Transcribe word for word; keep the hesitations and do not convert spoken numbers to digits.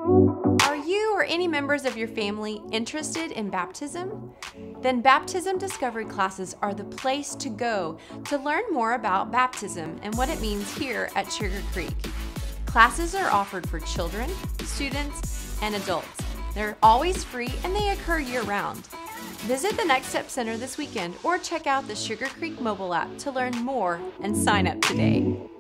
Are you or any members of your family interested in baptism? Then baptism discovery classes are the place to go to learn more about baptism and what it means here at Sugar Creek. Classes are offered for children, students, and adults. They're always free and they occur year-round. Visit the Next Step Center this weekend or check out the Sugar Creek mobile app to learn more and sign up today.